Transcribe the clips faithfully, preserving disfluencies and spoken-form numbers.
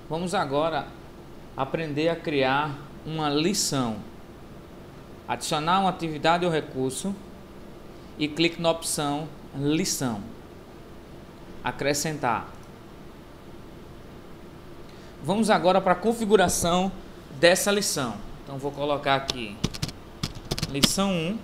Vamos agora aprender a criar uma lição. Adicionar uma atividade ou recurso e clique na opção lição. Acrescentar. Vamos agora para a configuração dessa lição. Então vou colocar aqui lição um.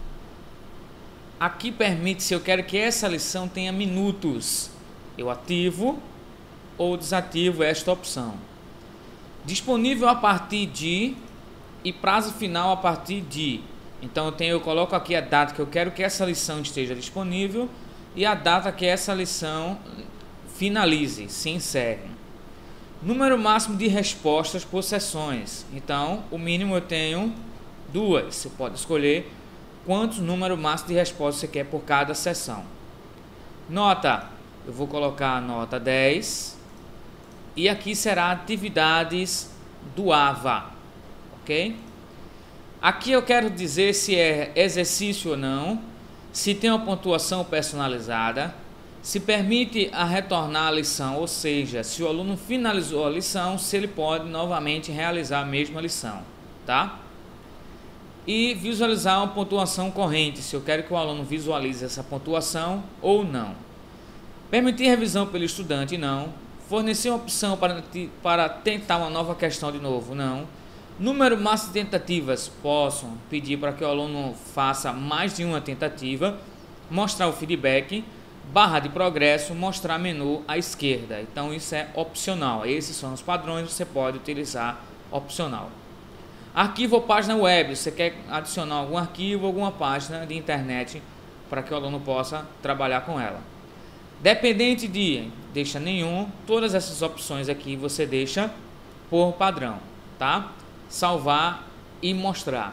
Aqui permite, se eu quero que essa lição tenha minutos, eu ativo ou desativo esta opção. Disponível a partir de e prazo final a partir de. Então eu, tenho, eu coloco aqui a data que eu quero que essa lição esteja disponível e a data que essa lição finalize, se encerre. Número máximo de respostas por sessões. Então o mínimo eu tenho duas. Você pode escolher quantos número máximo de respostas você quer por cada sessão. Nota, eu vou colocar a nota dez. E aqui será atividades do AVA, ok? Aqui eu quero dizer se é exercício ou não, se tem uma pontuação personalizada, se permite a retornar a lição, ou seja, se o aluno finalizou a lição, se ele pode novamente realizar a mesma lição, tá? E visualizar uma pontuação corrente, se eu quero que o aluno visualize essa pontuação ou não. Permitir revisão pelo estudante, não. Fornecer uma opção para, para tentar uma nova questão de novo, não. Número máximo de tentativas, posso pedir para que o aluno faça mais de uma tentativa. Mostrar o feedback, barra de progresso, mostrar menu à esquerda. Então isso é opcional, esses são os padrões, você pode utilizar opcional. Arquivo ou página web, você quer adicionar algum arquivo, alguma página de internet para que o aluno possa trabalhar com ela. Dependente de, deixa nenhum, todas essas opções aqui você deixa por padrão, tá? Salvar e mostrar.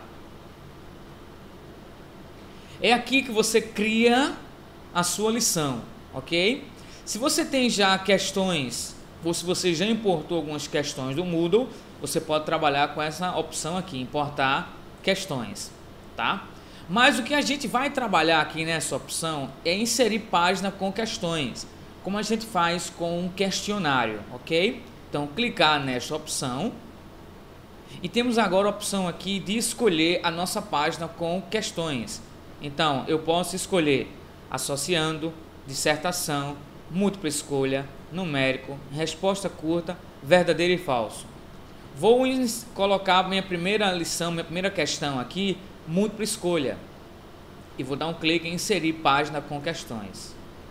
É aqui que você cria a sua lição, ok? Se você tem já questões, ou se você já importou algumas questões do Moodle, você pode trabalhar com essa opção aqui, importar questões, tá? Mas o que a gente vai trabalhar aqui nessa opção é inserir página com questões, como a gente faz com um questionário, ok? Então, clicar nesta opção e temos agora a opção aqui de escolher a nossa página com questões. Então, eu posso escolher associando, dissertação, múltipla escolha, numérico, resposta curta, verdadeiro e falso. Vou colocar minha primeira lição, minha primeira questão aqui, múltipla escolha, e vou dar um clique em inserir página com questões.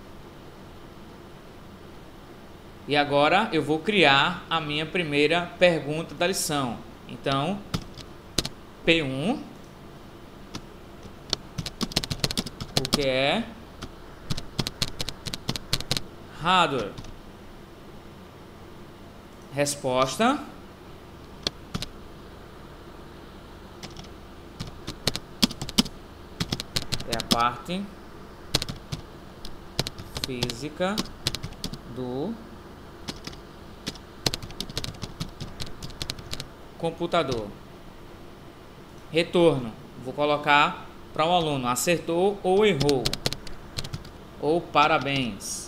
E agora eu vou criar a minha primeira pergunta da lição. Então, P um, o que é hardware? Resposta: é a parte física do computador. Retorno, vou colocar para o aluno, acertou ou errou, ou parabéns.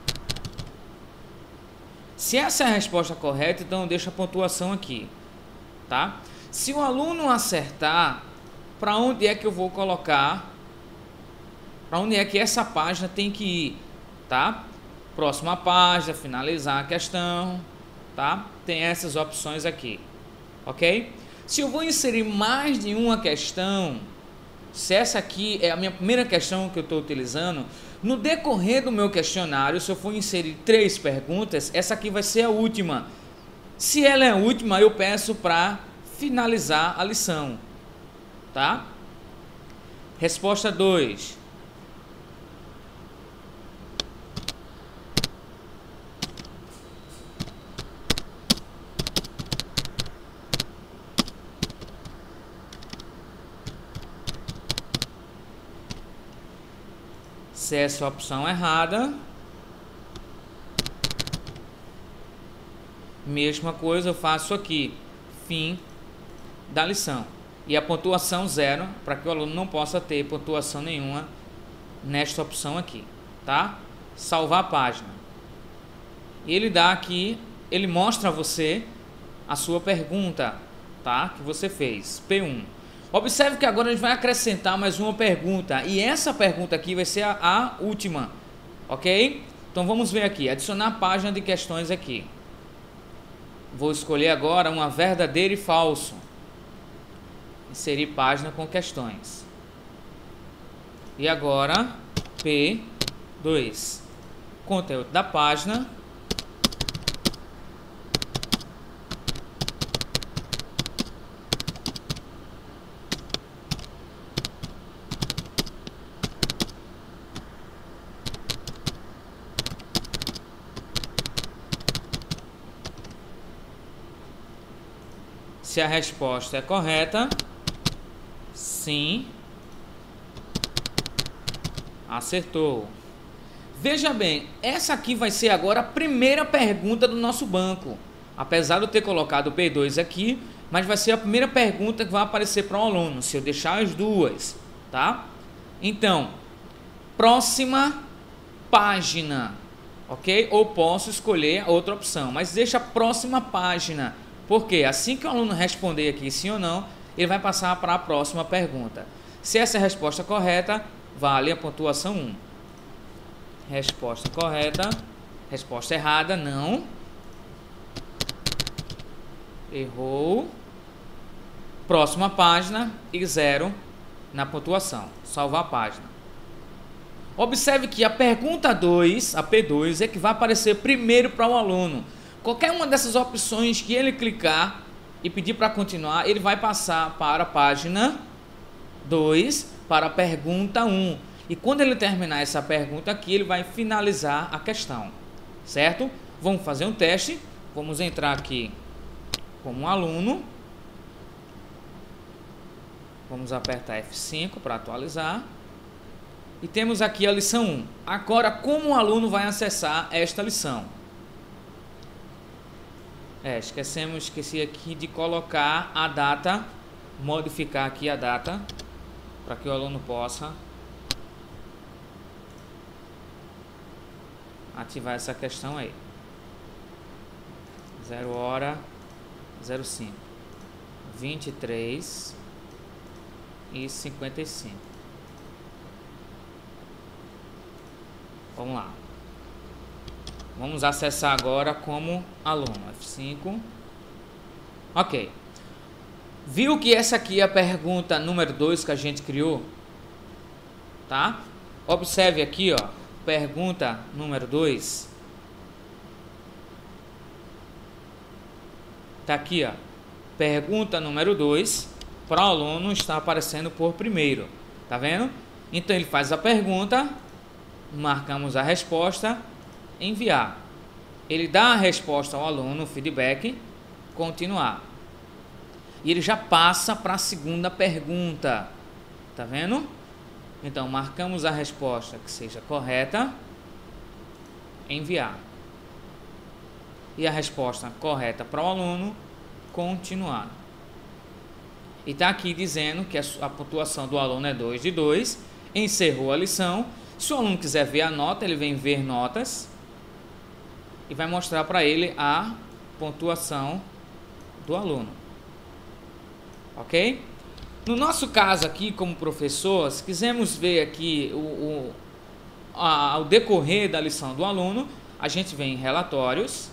Se essa é a resposta correta, então eu deixo a pontuação aqui, tá? Se o aluno acertar, para onde é que eu vou colocar? Para onde é que essa página tem que ir, tá? Próxima página, finalizar a questão, tá? Tem essas opções aqui, ok? Se eu vou inserir mais de uma questão, se essa aqui é a minha primeira questão que eu estou utilizando, no decorrer do meu questionário, se eu for inserir três perguntas, essa aqui vai ser a última. Se ela é a última, eu peço para finalizar a lição, tá? Resposta dois. Se essa é a opção errada, mesma coisa eu faço aqui, fim da lição. E a pontuação zero, para que o aluno não possa ter pontuação nenhuma nesta opção aqui, tá? Salvar a página. E ele dá aqui ele mostra a você a sua pergunta, tá? Que você fez, P um. Observe que agora a gente vai acrescentar mais uma pergunta, e essa pergunta aqui vai ser a, a última, ok? Então vamos ver aqui, adicionar página de questões aqui. Vou escolher agora uma verdadeira e falso. Inserir página com questões. E agora, P dois. Conteúdo da página. Se a resposta é correta, sim, acertou. Veja bem, essa aqui vai ser agora a primeira pergunta do nosso banco. Apesar de eu ter colocado o P dois aqui, mas vai ser a primeira pergunta que vai aparecer para o aluno, se eu deixar as duas, tá? Então, próxima página, ok? Ou posso escolher outra opção, mas deixa a próxima página. Porque assim que o aluno responder aqui sim ou não, ele vai passar para a próxima pergunta. Se essa é a resposta correta, vale a pontuação um. Resposta correta. Resposta errada, não. Errou. Próxima página e zero na pontuação. Salvar a página. Observe que a pergunta dois, a P dois, é que vai aparecer primeiro para o aluno. Qualquer uma dessas opções que ele clicar e pedir para continuar, ele vai passar para a página dois, para a pergunta um. E quando ele terminar essa pergunta aqui, ele vai finalizar a questão, certo? Vamos fazer um teste. Vamos entrar aqui como um aluno. Vamos apertar F cinco para atualizar. E temos aqui a lição um. Agora, como o aluno vai acessar esta lição? É, esquecemos, esqueci aqui de colocar a data, modificar aqui a data, para que o aluno possa ativar essa questão aí. zero hora, zero cinco, vinte e três e cinquenta e cinco. Vamos lá. Vamos acessar agora como aluno. F cinco. Ok. Viu que essa aqui é a pergunta número dois que a gente criou? Tá? Observe aqui, ó. Pergunta número dois. Tá aqui, ó. Pergunta número dois. Para o aluno está aparecendo por primeiro. Tá vendo? Então ele faz a pergunta. Marcamos a resposta. Enviar. Ele dá a resposta ao aluno, feedback, continuar. E ele já passa para a segunda pergunta. Tá vendo? Então, marcamos a resposta que seja correta. Enviar. E a resposta correta para o aluno, continuar. E está aqui dizendo que a pontuação do aluno é dois de dois. Encerrou a lição. Se o aluno quiser ver a nota, ele vem ver notas. E vai mostrar para ele a pontuação do aluno. Ok? No nosso caso aqui, como professor, se quisermos ver aqui o, o, a, o decorrer da lição do aluno, a gente vem em relatórios.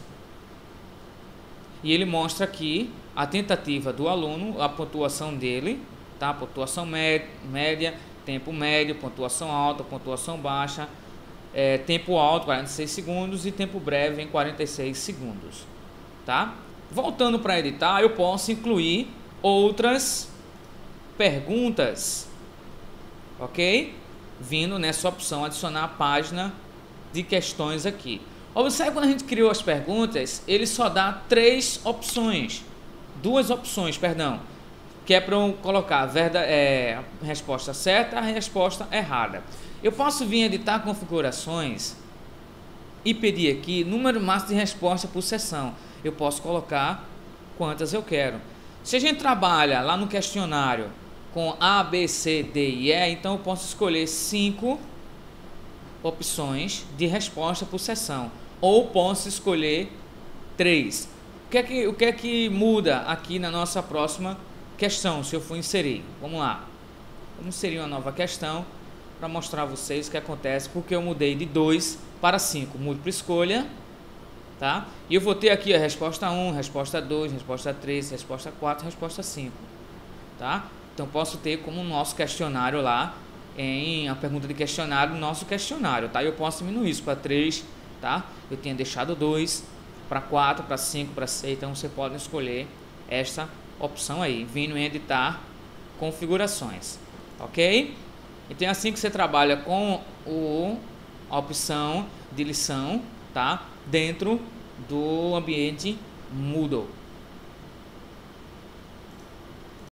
E ele mostra aqui a tentativa do aluno, a pontuação dele, tá? Pontuação média, média, tempo médio, pontuação alta, pontuação baixa. É, tempo alto, quarenta e seis segundos, e tempo breve em quarenta e seis segundos, tá? Voltando para editar, eu posso incluir outras perguntas, ok? Vindo nessa opção, adicionar a página de questões aqui. Observe quando a gente criou as perguntas, ele só dá três opções, duas opções, perdão, que é para eu colocar verda, é, a resposta certa e a resposta errada. Eu posso vir editar configurações e pedir aqui número máximo de resposta por sessão. Eu posso colocar quantas eu quero. Se a gente trabalha lá no questionário com A, B, C, D e E, então eu posso escolher cinco opções de resposta por sessão. Ou posso escolher três. O que é que, o que é que muda aqui na nossa próxima questão, se eu for inserir? Vamos lá. Vamos inserir uma nova questão para mostrar a vocês o que acontece, porque eu mudei de dois para cinco. Múltipla escolha, tá? E eu vou ter aqui a resposta um, resposta dois, resposta três, resposta quatro, resposta cinco, tá? Então posso ter como nosso questionário lá, em a pergunta de questionário, nosso questionário, tá? Eu posso diminuir isso para três, tá? Eu tinha deixado dois, para quatro, para cinco, para seis, então você pode escolher esta opção aí, vindo em editar configurações, ok? Então é assim que você trabalha com o, a opção de lição, tá? Dentro do ambiente Moodle.